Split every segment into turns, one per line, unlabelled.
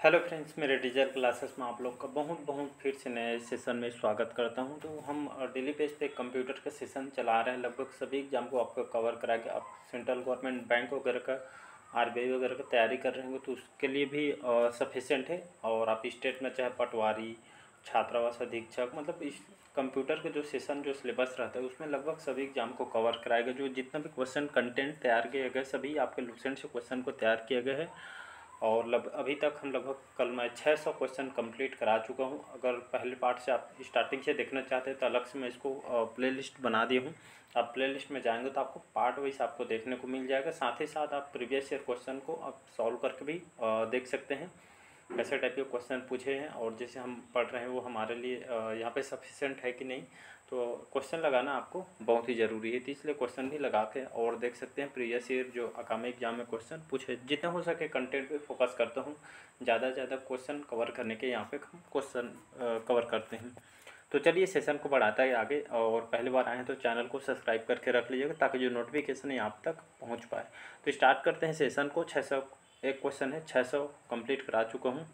Hello friends, मेरे digital classes में आप लोग का बहुत बहुत फिर से नए सेशन में स्वागत करता हूं। तो हम डेली बेस पे कंप्यूटर का सेशन चला रहे हैं। लगभग सभी एग्जाम को आपको कवर करा के आप सेंट्रल गवर्नमेंट बैंक वगैरह का आरबीआई वगैरह का तैयारी कर रहे होंगे तो उसके लिए भी सफिशेंट है। और आप स्टेट में चाहे पटवारी, छात्रावास अधीक्षक, मतलब इस कंप्यूटर के जो सेशन जो सिलेबस रहता है उसमें लगभग सभी एग्जाम को कवर कराएगा। जो जितना भी क्वेश्चन कंटेंट तैयार किए गए सभी आपके लुसेंट से क्वेश्चन को तैयार किए गए हैं। और अभी तक हम लगभग कल मैं 600 क्वेश्चन कंप्लीट करा चुका हूं। अगर पहले पार्ट से आप स्टार्टिंग से देखना चाहते हैं तो अलग से मैं इसको प्लेलिस्ट बना दिया हूं। आप प्लेलिस्ट में जाएंगे तो आपको पार्ट वाइज आपको देखने को मिल जाएगा। साथ ही साथ आप प्रीवियस ईयर क्वेश्चन को आप सॉल्व करके भी देख सकते हैं कैसे टाइप के क्वेश्चन पूछे हैं और जैसे हम पढ़ रहे हैं वो हमारे लिए यहाँ पे सफिशेंट है कि नहीं। तो क्वेश्चन लगाना आपको बहुत ही ज़रूरी है, तो इसलिए क्वेश्चन भी लगा के और देख सकते हैं प्रीवियस ईयर जो आगामी एग्जाम में क्वेश्चन पूछे। जितना हो सके कंटेंट पे फोकस करता हूँ, ज़्यादा से ज़्यादा क्वेश्चन कवर करने के यहाँ पे हम क्वेश्चन कवर करते हैं। तो चलिए सेशन को बढ़ाता है आगे। और पहली बार आए हैं तो चैनल को सब्सक्राइब करके रख लीजिएगा ताकि जो नोटिफिकेशन है आप तक पहुँच पाए। तो स्टार्ट करते हैं सेशन को। 600 एक क्वेश्चन है, 600 कंप्लीट करा चुका हूँ।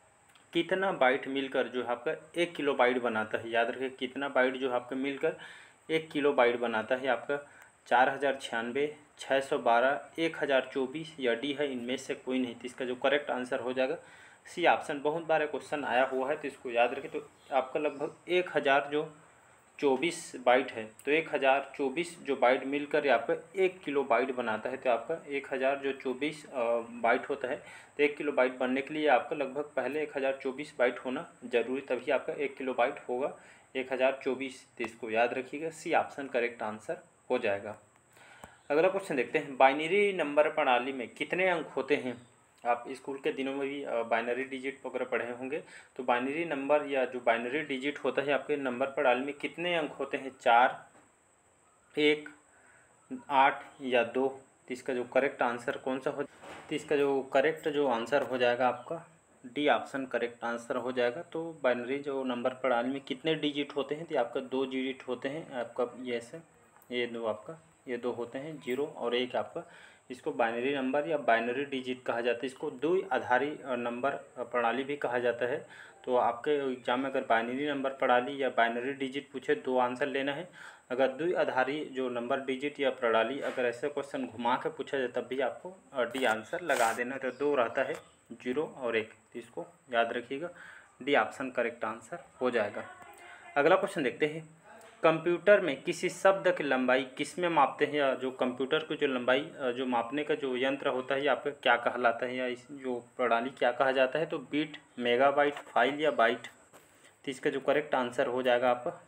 कितना बाइट मिलकर जो है आपका 1 किलो बाइट बनाता है? याद रखिए, कितना बाइट जो है आपका मिलकर 1 किलो बाइट बनाता है? आपका 4096, 612, 1024 या डी है, इनमें से कोई नहीं। तो इसका जो करेक्ट आंसर हो जाएगा सी ऑप्शन। बहुत बार क्वेश्चन आया हुआ है तो इसको याद रखिए। तो आपका लगभग 1000 जो 24 बाइट है, तो 1024 जो बाइट मिलकर आपका 1 किलो बाइट बनाता है। तो आपका 1000 जो 24 बाइट होता है, तो 1 किलो बाइट बनने के लिए आपका लगभग पहले 1024 बाइट होना जरूरी, तभी आपका 1 किलो बाइट होगा 1024। तो इसको याद रखिएगा, सी ऑप्शन करेक्ट आंसर हो जाएगा। अगला क्वेश्चन देखते हैं। बाइनरी नंबर प्रणाली में कितने अंक होते हैं? आप स्कूल के दिनों में भी बाइनरी डिजिट वगैरह पढ़े होंगे। तो बाइनरी नंबर या जो बाइनरी डिजिट होता है आपके नंबर प्रणाली में कितने अंक होते हैं? 4, 1, 8 या 2? तो इसका जो करेक्ट आंसर कौन सा हो? तो इसका जो करेक्ट जो आंसर हो जाएगा आपका डी ऑप्शन करेक्ट आंसर हो जाएगा। तो बाइनरी जो नंबर प्रणाली में कितने डिजिट होते हैं? तो आपका 2 डिजिट होते हैं। आपका ये से ये दो आपका ये 2 होते हैं, 0 और 1 आपका। इसको बाइनरी नंबर या बाइनरी डिजिट कहा जाता है। इसको द्विआधारी नंबर प्रणाली भी कहा जाता है। तो आपके एग्जाम में अगर बाइनरी नंबर प्रणाली या बाइनरी डिजिट पूछे, 2 आंसर लेना है। अगर द्विआधारी जो नंबर डिजिट या प्रणाली अगर ऐसे क्वेश्चन घुमा के पूछा जाए तब भी आपको डी आंसर लगा देना। तो 2 रहता है, 0 और 1। तो इसको याद रखिएगा, डी ऑप्शन करेक्ट आंसर हो जाएगा। अगला क्वेश्चन देखते हैं। कंप्यूटर में किसी शब्द की लंबाई किस में मापते हैं? या जो कंप्यूटर की जो लंबाई जो मापने का जो यंत्र होता है आपका क्या कहलाता है, या इस जो प्रणाली क्या कहा जाता है? तो बीट, मेगाबाइट, फाइल या बाइट? तो इसका जो करेक्ट आंसर हो जाएगा आपका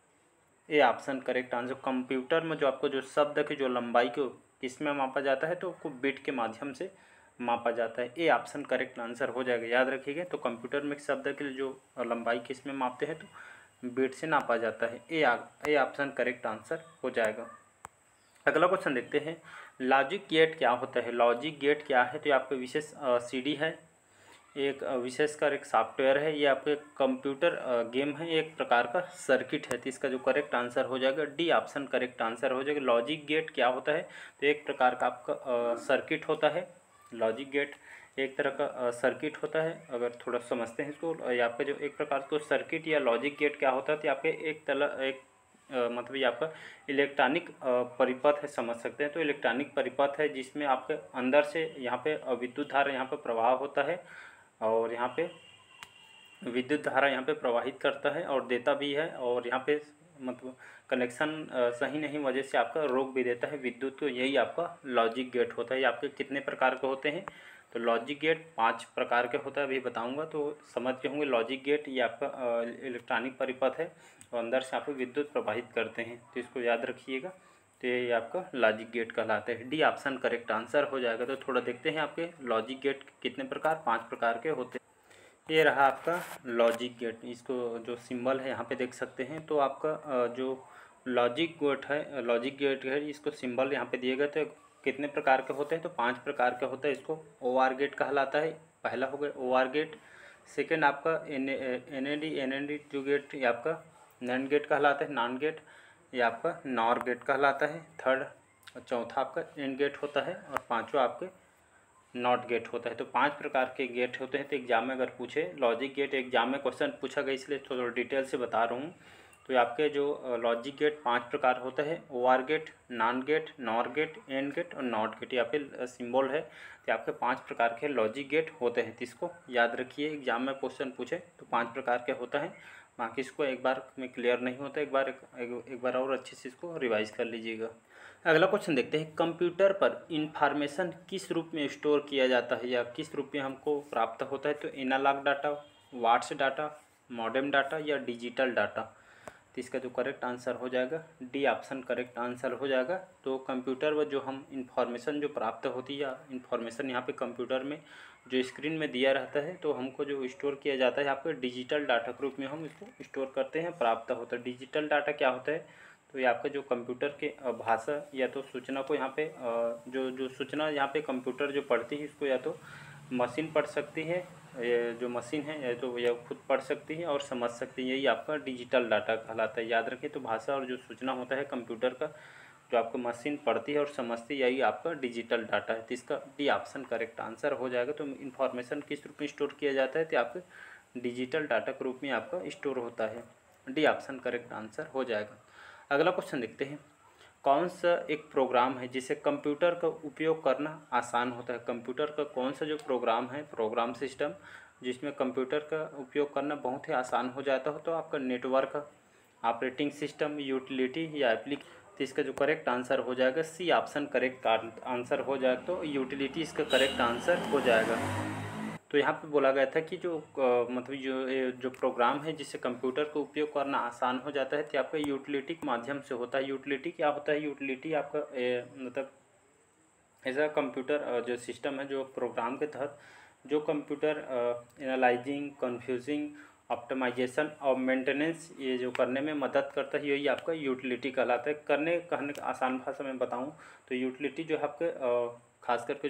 A option correct answer. Computer में जो आपको जो शब्द की जो लंबाई को किस में मापा जाता है, तो उसको बिट के माध्यम से मापा जाता है। ए ऑप्शन करेक्ट आंसर हो जाएगा। याद रखिएगा, तो कंप्यूटर में शब्द की जो लंबाई किस में मापते हैं, तो बिट से नापा जाता है। ए ऑप्शन करेक्ट आंसर हो जाएगा। अगला क्वेश्चन देखते हैं। लॉजिक गेट क्या होता है? लॉजिक गेट क्या है? तो ये आपका विशेष सीडी है, एक विशेषकर एक सॉफ्टवेयर है, ये आपके कंप्यूटर गेम है, एक प्रकार का सर्किट है। तो इसका जो करेक्ट आंसर हो जाएगा डी ऑप्शन करेक्ट आंसर हो जाएगा। लॉजिक गेट क्या होता है? तो एक प्रकार का आपका सर्किट होता है। लॉजिक गेट एक तरह का सर्किट होता है। अगर थोड़ा समझते हैं इसको, या आपका जो एक प्रकार का सर्किट या लॉजिक गेट क्या होता है, तो आपके एक मतलब ये आपका इलेक्ट्रॉनिक परिपथ है, समझ सकते हैं। तो इलेक्ट्रॉनिक परिपथ है जिसमें आपके अंदर से यहाँ पे विद्युत धारा यहाँ पे प्रवाह होता है, और यहाँ पे विद्युत धारा यहाँ पे प्रवाहित करता है और देता भी है। और यहाँ पे मतलब कनेक्शन सही नहीं वजह से आपका रोक भी देता है विद्युत को। यही आपका लॉजिक गेट होता है। आपके कितने प्रकार के होते हैं? तो लॉजिक गेट 5 प्रकार के होता है, अभी बताऊंगा तो समझ के होंगे। लॉजिक गेट ये आपका इलेक्ट्रॉनिक परिपथ है और अंदर से आपको विद्युत प्रवाहित करते हैं, तो इसको याद रखिएगा। तो ये आपका लॉजिक गेट कहलाता है। डी ऑप्शन करेक्ट आंसर हो जाएगा। तो थोड़ा देखते हैं आपके लॉजिक गेट कितने प्रकार, 5 प्रकार के होते हैं। ये रहा आपका लॉजिक गेट। इसको जो सिंबल है यहाँ पे देख सकते हैं। तो आपका जो लॉजिक गेट है, इसको सिंबल यहाँ पे दिए गए। तो कितने प्रकार के होते हैं? तो 5 प्रकार के होते हैं। इसको OR गेट कहलाता है, पहला हो गया OR गेट। सेकेंड आपका NAND जो गेट, ये आपका नैंड गेट कहलाता है, नॉन गेट। ये आपका नॉर गेट कहलाता है, थर्ड। और चौथा आपका एंड गेट होता है, और पाँचवा आपके नॉट गेट होता है। तो 5 प्रकार के गेट होते हैं। तो एग्जाम में अगर पूछे लॉजिक गेट, एग्जाम में क्वेश्चन पूछा गया इसलिए थोड़ा डिटेल से बता रहा हूँ। तो आपके जो लॉजिक गेट 5 प्रकार होता है, OR gate, NAND gate, NOR gate, AND gate और NOT गेट। यहाँ पे सिंबल है। तो आपके 5 प्रकार के लॉजिक गेट होते हैं। तो इसको याद रखिए, एग्जाम में क्वेश्चन पूछे तो 5 प्रकार के होता है। बाकी इसको एक बार में क्लियर नहीं होता, एक बार और अच्छे से इसको रिवाइज कर लीजिएगा। अगला क्वेश्चन देखते हैं, कंप्यूटर पर इंफॉर्मेशन किस रूप में स्टोर किया जाता है या किस रूप में हमको प्राप्त होता है। तो analog data, watts data, modem data या डिजिटल डाटा। तो इसका जो करेक्ट आंसर हो जाएगा डी ऑप्शन करेक्ट आंसर हो जाएगा। तो कंप्यूटर पर जो हम इंफॉर्मेशन जो प्राप्त होती है या इंफॉर्मेशन यहाँ पे कंप्यूटर में जो स्क्रीन में दिया रहता है, तो हमको जो स्टोर किया जाता है आपके डिजिटल डाटा के रूप में हम इसको स्टोर करते हैं, प्राप्त होता है। डिजिटल डाटा क्या होता है, तो ये आपका जो कंप्यूटर के भाषा या तो सूचना को यहाँ पे जो सूचना यहाँ पे कंप्यूटर जो पढ़ती है इसको या तो मशीन पढ़ सकती है, ये जो मशीन है या तो यह खुद पढ़ सकती है और समझ सकती है, यही आपका डिजिटल डाटा कहलाता है। याद रखिए, तो भाषा और जो सूचना होता है कंप्यूटर का जो आपको मशीन पढ़ती है और समझती है, यही आपका डिजिटल डाटा है। तो इसका डी ऑप्शन करेक्ट आंसर हो जाएगा। तो इन्फॉर्मेशन किस रूप में स्टोर किया जाता है, तो आपके डिजिटल डाटा के रूप में आपका स्टोर होता है। डी ऑप्शन करेक्ट आंसर हो जाएगा। अगला क्वेश्चन देखते हैं, कौन सा एक प्रोग्राम है जिसे कंप्यूटर का उपयोग करना आसान होता है। कंप्यूटर का कौन सा जो प्रोग्राम है, प्रोग्राम सिस्टम जिसमें कंप्यूटर का उपयोग करना बहुत ही आसान हो जाता हो। तो आपका नेटवर्क, ऑपरेटिंग सिस्टम, यूटिलिटी या एप्लीकेशन। तो इसका जो करेक्ट आंसर हो जाएगा सी ऑप्शन करेक्ट आंसर हो जाएगा। तो यूटिलिटी इसका करेक्ट आंसर हो जाएगा। तो यहाँ पे बोला गया था कि जो मतलब जो प्रोग्राम है जिससे कंप्यूटर का उपयोग करना आसान हो जाता है, तो आपका यूटिलिटी के माध्यम से होता है। यूटिलिटी क्या होता है, यूटिलिटी आपका मतलब ऐसा कंप्यूटर जो सिस्टम है, जो प्रोग्राम के तहत जो कंप्यूटर एनालाइजिंग, कन्फ्यूजिंग, ऑप्टिमाइजेशन और मेंटेनेंस ये जो करने में मदद करता है, यही आपका यूटिलिटी कहलाता है। कहने का आसान भाषा में बताऊं तो यूटिलिटी जो है आपके खास करके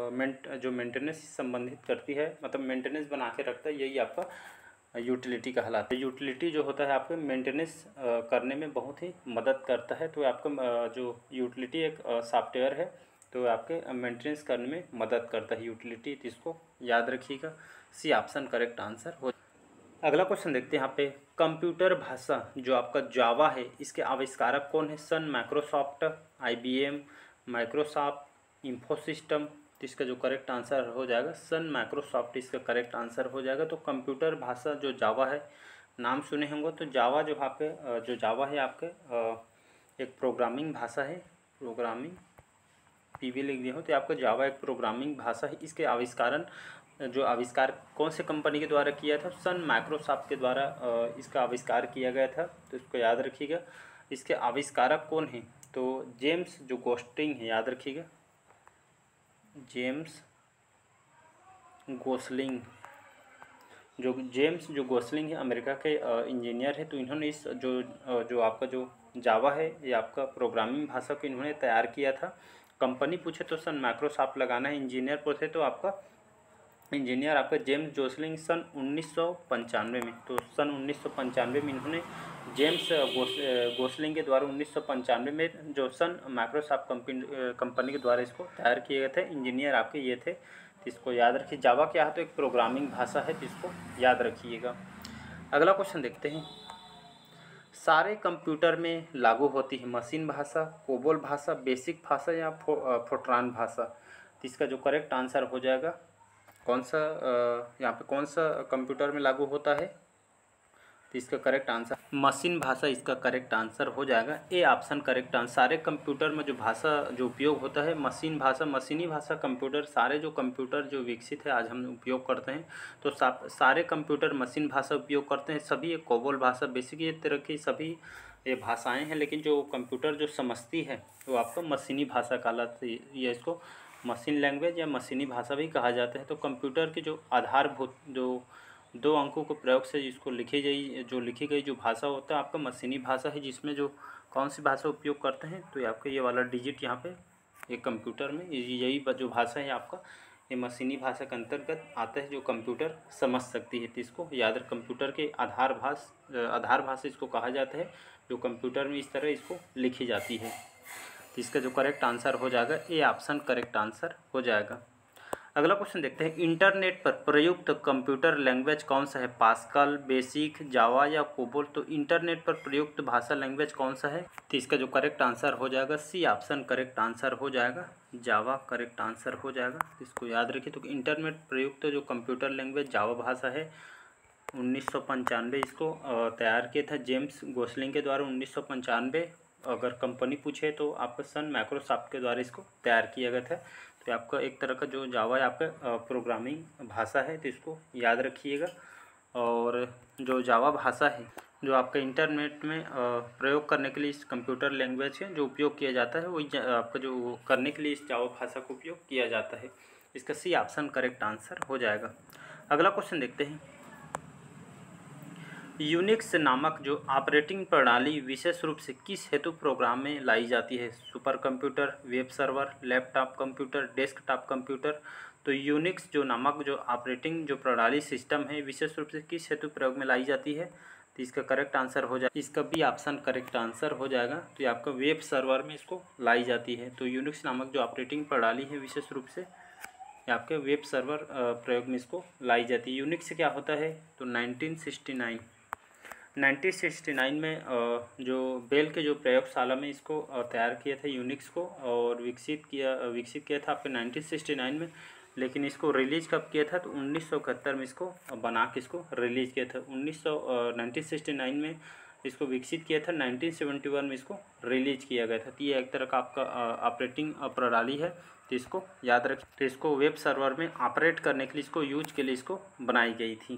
जो मेंटेनेंस संबंधित करती है, मतलब मेंटेनेंस बना के रखता है, यही आपका यूटिलिटी कहलाता है। यूटिलिटी जो होता है आपके मेंटेनेंस करने में बहुत ही मदद करता है। तो आपका जो यूटिलिटी एक सॉफ्टवेयर है, तो आपके मेंटेनेंस करने में मदद करता है यूटिलिटी। तो इसको याद रखिएगा, सी ऑप्शन करेक्ट आंसर हो। अगला क्वेश्चन देखते हैं यहाँ पे, कंप्यूटर भाषा जो आपका जावा है, इसके आविष्कारक कौन है। Sun Microsoft, IBM, Microsoft, Infosystem. तो इसका जो करेक्ट आंसर हो जाएगा सन माइक्रोसॉफ्ट इसका करेक्ट आंसर हो जाएगा। तो कंप्यूटर भाषा जो जावा है, नाम सुने होंगे। तो जावा जो आपके जो जावा है आपके एक प्रोग्रामिंग भाषा है, प्रोग्रामिंग PV लिख दिया हो तो आपका जावा एक प्रोग्रामिंग भाषा है। इसके जो आविष्कार कौन से कंपनी के द्वारा किया था, सन माइक्रोसॉफ्ट के द्वारा इसका आविष्कार किया गया था। तो इसको याद रखिएगा। इसके आविष्कारक कौन हैं, तो जेम्स जो गोस्टिंग है, याद रखिएगा जेम्स गोसलिंग है, अमेरिका के इंजीनियर है। तो इन्होंने इस जो आपका जो जावा है, ये आपका प्रोग्रामिंग भाषा को इन्होंने तैयार किया था। कंपनी पूछे तो सन माइक्रोसॉफ्ट लगाना है, इंजीनियर पूछे तो आपका जेम्स जोसलिंग सन 1995 में। तो सन 1995 में इन्होंने जेम्स गोसलिंग के द्वारा 1995 में जो सन माइक्रोसॉफ्ट कंपनी के द्वारा इसको तैयार किए गए थे। इंजीनियर आपके ये थे। तो इसको याद रखिए। जावा क्या है, तो एक प्रोग्रामिंग भाषा है, जिसको याद रखिएगा। अगला क्वेश्चन देखते हैं, सारे कंप्यूटर में लागू होती है मशीन भाषा, कोबोल भाषा, बेसिक भाषा या फोर्ट्रान भाषा। तो इसका जो करेक्ट आंसर हो जाएगा, कौन सा यहाँ पे कौन सा कंप्यूटर में लागू होता है, तो इसका करेक्ट आंसर मशीन भाषा इसका करेक्ट आंसर हो जाएगा। A option correct answer. सारे कंप्यूटर में जो भाषा जो उपयोग होता है मशीन भाषा, मशीनी भाषा कंप्यूटर, सारे जो कंप्यूटर जो विकसित है आज हम उपयोग करते हैं, तो सारे कंप्यूटर मशीन भाषा उपयोग करते हैं। सभी एक कोबोल भाषा, बेसिक ये तरह की सभी ये भाषाएँ हैं, लेकिन जो कंप्यूटर जो समझती है वो आपका मशीनी भाषा कहलाती है, या इसको मशीन लैंग्वेज या मशीनी भाषा भी कहा जाता है। तो कंप्यूटर की जो आधारभूत जो 2 अंकों के प्रयोग से जिसको लिखी गई जो भाषा होता है आपका मशीनी भाषा है, जिसमें जो कौन सी भाषा उपयोग करते हैं, तो आपका ये वाला डिजिट यहाँ पे एक कंप्यूटर में यही जो भाषा है आपका ये मशीनी भाषा के अंतर्गत आता है, जो कंप्यूटर समझ सकती है। तो इसको याद रख, कंप्यूटर के आधार भाषा इसको कहा जाता है, जो कंप्यूटर में इस तरह इसको लिखी जाती है। तो इसका जो करेक्ट आंसर हो जाएगा ए ऑप्शन करेक्ट आंसर हो जाएगा। अगला क्वेश्चन देखते हैं, इंटरनेट पर प्रयुक्त कंप्यूटर लैंग्वेज कौन सा है? पास्कल, बेसिक, जावा या कोबोल? तो इंटरनेट पर प्रयुक्त भाषा लैंग्वेज कौन सा है? तो इसका जो करेक्ट आंसर हो जाएगा सी ऑप्शन करेक्ट आंसर हो जाएगा, जावा करेक्ट आंसर हो जाएगा। तो इसको याद रखिए। तो इंटरनेट प्रयुक्त जो कंप्यूटर लैंग्वेज जावा भाषा है, 1995 इसको तैयार किया था जेम्स गोसलिंग के द्वारा। 1995 अगर कंपनी पूछे तो आपका सन माइक्रोसॉफ्ट के द्वारा इसको तैयार किया गया था। तो आपका एक तरह का जो जावा है आपका प्रोग्रामिंग भाषा है, तो इसको याद रखिएगा। और जो जावा भाषा है जो आपका इंटरनेट में प्रयोग करने के लिए इस कंप्यूटर लैंग्वेज है जो उपयोग किया जाता है, वही आपका जो करने के लिए इस जावा भाषा का उपयोग किया जाता है। इसका सी ऑप्शन करेक्ट आंसर हो जाएगा। अगला क्वेश्चन देखते हैं, यूनिक्स नामक जो ऑपरेटिंग प्रणाली विशेष रूप से किस हेतु प्रोग्राम में लाई जाती है? Super computer, web server, laptop computer, desktop computer? तो यूनिक्स जो नामक जो ऑपरेटिंग जो प्रणाली सिस्टम है विशेष रूप से किस हेतु प्रयोग में लाई जाती है? तो इसका करेक्ट आंसर हो जाएगा, इसका बी ऑप्शन करेक्ट आंसर हो जाएगा। तो ये आपका वेब सर्वर में इसको लाई जाती है। तो यूनिक्स नामक जो ऑपरेटिंग प्रणाली है विशेष रूप से आपके वेब सर्वर प्रयोग में इसको लाई जाती है। यूनिक्स क्या होता है? तो 1969 में जो बेल के जो प्रयोगशाला में इसको तैयार किया था यूनिक्स को, और विकसित किया था आपके 1969 में। लेकिन इसको रिलीज कब किया था? तो 1971 में इसको बना के इसको रिलीज किया था। 1969 में इसको विकसित किया था, 1971 में इसको रिलीज किया गया था। तो ये एक तरह का आपका ऑपरेटिंग प्रणाली है, तो इसको याद रखें। तो इसको वेब सर्वर में ऑपरेट करने के लिए इसको यूज के लिए इसको बनाई गई थी।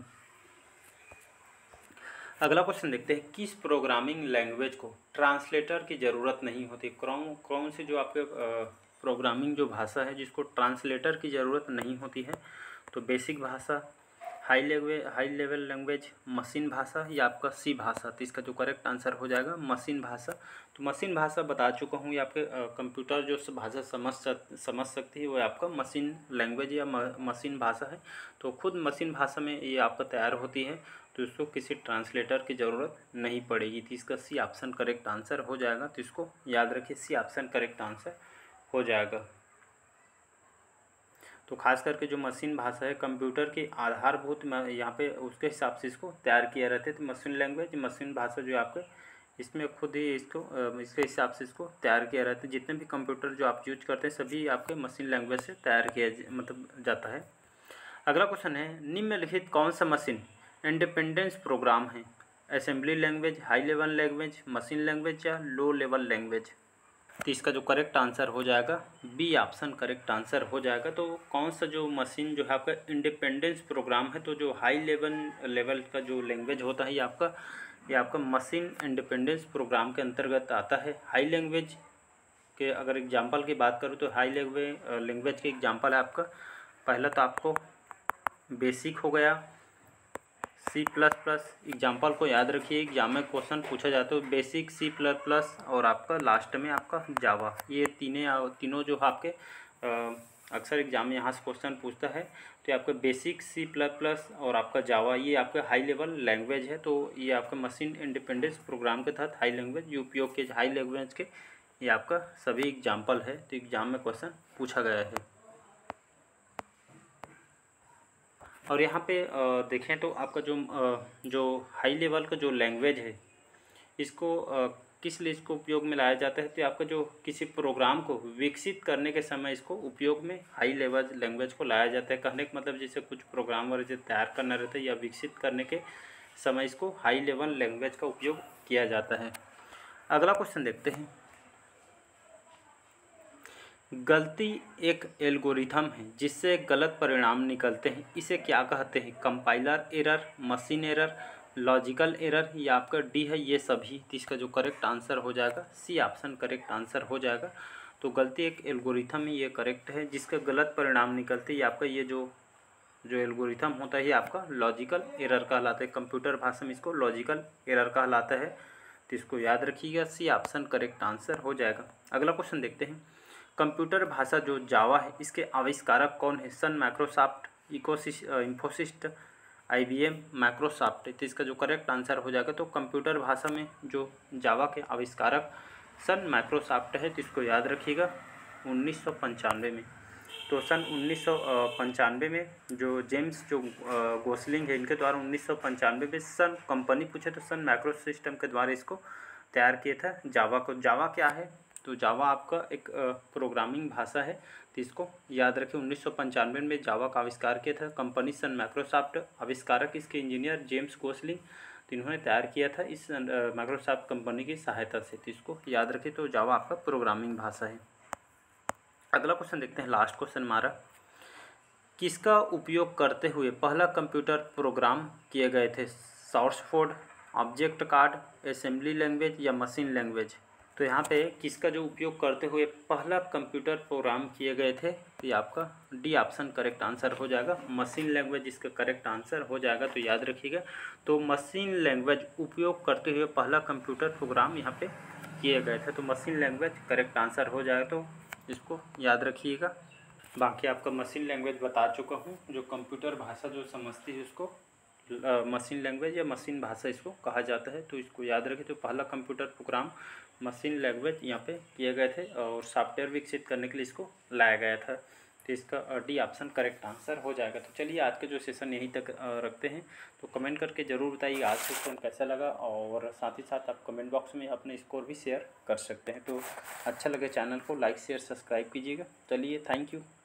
अगला क्वेश्चन देखते हैं, किस प्रोग्रामिंग लैंग्वेज को ट्रांसलेटर की ज़रूरत नहीं होती? कौन से जो आपके प्रोग्रामिंग जो भाषा है जिसको ट्रांसलेटर की ज़रूरत नहीं होती है? तो बेसिक भाषा, हाई लेवल लैंग्वेज, मशीन भाषा या आपका सी भाषा? तो इसका जो करेक्ट आंसर हो जाएगा मशीन भाषा। तो मशीन भाषा बता चुका हूँ, ये आपके कंप्यूटर जो भाषा समझ सकती है वो आपका मशीन लैंग्वेज या मशीन भाषा है। तो खुद मशीन भाषा में ये आपका तैयार होती है, तो इसको किसी ट्रांसलेटर की ज़रूरत नहीं पड़ेगी। तो इसका सी ऑप्शन करेक्ट आंसर हो जाएगा। तो इसको याद रखिए, सी ऑप्शन करेक्ट आंसर हो जाएगा। तो खास करके जो मशीन भाषा है कंप्यूटर की आधारभूत यहाँ पे उसके हिसाब से इसको तैयार किया रहता है। तो मशीन लैंग्वेज मशीन भाषा जो आपके इसमें खुद ही इसको इसके हिसाब से इसको तैयार किया रहता है। जितने भी कंप्यूटर जो आप यूज करते हैं सभी आपके मशीन लैंग्वेज से तैयार किया जाता है। अगला क्वेश्चन है, निम्नलिखित कौन सा मशीन इंडिपेंडेंस प्रोग्राम है? Assembly language, high level language, machine language या लो लेवल लैंग्वेज? तो इसका जो करेक्ट आंसर हो जाएगा बी ऑप्शन करेक्ट आंसर हो जाएगा। तो कौन सा जो मशीन जो है आपका इंडिपेंडेंस प्रोग्राम है, तो जो हाई लेवल का जो लैंग्वेज होता है ये आपका मशीन इंडिपेंडेंस प्रोग्राम के अंतर्गत आता है। हाई लैंग्वेज के अगर एग्जांपल की बात करूँ तो हाई लैंग्वेज के एग्जांपल है आपका, पहला तो आपको बेसिक हो गया, C++। एग्जाम्पल को याद रखिए, एग्जाम में क्वेश्चन पूछा जाता है बेसिक, C++ और आपका लास्ट में आपका जावा। ये तीनों जो आपके अक्सर एग्जाम में यहाँ से क्वेश्चन पूछता है। तो ये आपका बेसिक, C++ और आपका जावा ये आपका हाई लेवल लैंग्वेज है। तो ये आपका मशीन इंडिपेंडेंस प्रोग्राम के तहत हाई लैंग्वेज ये उपयोग के हाई लैंग्वेज के ये आपका सभी एग्जाम्पल है। तो एग्जाम में क्वेश्चन पूछा गया है। और यहाँ पे देखें तो आपका जो हाई लेवल का जो लैंग्वेज है इसको किस लिए इसको उपयोग में लाया जाता है? तो आपका जो किसी प्रोग्राम को विकसित करने के समय इसको उपयोग में हाई लेवल लैंग्वेज को लाया जाता है। कहने का मतलब जैसे कुछ प्रोग्राम वगैरह तैयार करना रहता है या विकसित करने के समय इसको हाई लेवल लैंग्वेज का उपयोग किया जाता है। अगला क्वेश्चन देखते हैं, गलती एक एल्गोरिथम है जिससे गलत परिणाम निकलते हैं, इसे क्या कहते हैं? Compiler error, machine error, logical error या आपका डी है ये सभी? तो इसका जो करेक्ट आंसर हो जाएगा सी ऑप्शन करेक्ट आंसर हो जाएगा। तो गलती एक एल्गोरिथम है ये करेक्ट है, जिसका गलत परिणाम निकलते ही आपका ये जो एल्गोरिथम होता है ये आपका लॉजिकल एरर कहलाता है। कंप्यूटर भाषा में इसको लॉजिकल एरर कहलाता है। तो इसको याद रखिएगा, सी ऑप्शन करेक्ट आंसर हो जाएगा। अगला क्वेश्चन देखते हैं, कंप्यूटर भाषा जो जावा है इसके आविष्कारक कौन है? Sun Microsoft, Infosys, IBM, Microsoft? तो इसका जो करेक्ट आंसर हो जाएगा, तो कंप्यूटर भाषा में जो जावा के आविष्कारक सन माइक्रोसॉफ्ट है। तो इसको याद रखिएगा 1995 में। तो सन 1995 में जो जेम्स जो गोसलिंग है, इनके द्वारा 1995 में सन कंपनी पूछे तो सन माइक्रो सिस्टम के द्वारा इसको तैयार किया था जावा को। जावा क्या है? तो जावा आपका एक प्रोग्रामिंग भाषा है, तो इसको याद रखें। 1995 में जावा का आविष्कार किया था कंपनी सन माइक्रोसॉफ्ट। आविष्कारक इसके इंजीनियर जेम्स गोसलिंग, तो इन्होंने तैयार किया था इस माइक्रोसॉफ्ट कंपनी की सहायता से, तो इसको याद रखें। तो जावा आपका प्रोग्रामिंग भाषा है। अगला क्वेश्चन देखते हैं, लास्ट क्वेश्चन हमारा, किसका उपयोग करते हुए पहला कंप्यूटर प्रोग्राम किए गए थे? Source code, object card, assembly language या मशीन लैंग्वेज? तो यहाँ पे किसका जो उपयोग करते हुए पहला कंप्यूटर प्रोग्राम किए गए थे, तो ये आपका डी ऑप्शन करेक्ट आंसर हो जाएगा। मशीन लैंग्वेज इसका करेक्ट आंसर हो जाएगा, तो याद रखिएगा। तो मशीन लैंग्वेज उपयोग करते हुए पहला कंप्यूटर प्रोग्राम यहाँ पे किए गए थे, तो मशीन लैंग्वेज करेक्ट आंसर हो जाएगा, तो इसको याद रखिएगा। बाकी आपका मशीन लैंग्वेज बता चुका हूँ, जो कंप्यूटर भाषा जो समझती है उसको मशीन लैंग्वेज या मशीन भाषा इसको कहा जाता है, तो इसको याद रखें। तो पहला कंप्यूटर प्रोग्राम मशीन लैंग्वेज यहाँ पे किए गए थे और सॉफ्टवेयर विकसित करने के लिए इसको लाया गया था, तो इसका डी ऑप्शन करेक्ट आंसर हो जाएगा। तो चलिए आज के जो सेशन यहीं तक रखते हैं, तो कमेंट करके ज़रूर बताइए आज सेशन कैसा लगा, और साथ ही साथ आप कमेंट बॉक्स में अपने स्कोर भी शेयर कर सकते हैं। तो अच्छा लगे चैनल को लाइक शेयर सब्सक्राइब कीजिएगा। चलिए, थैंक यू।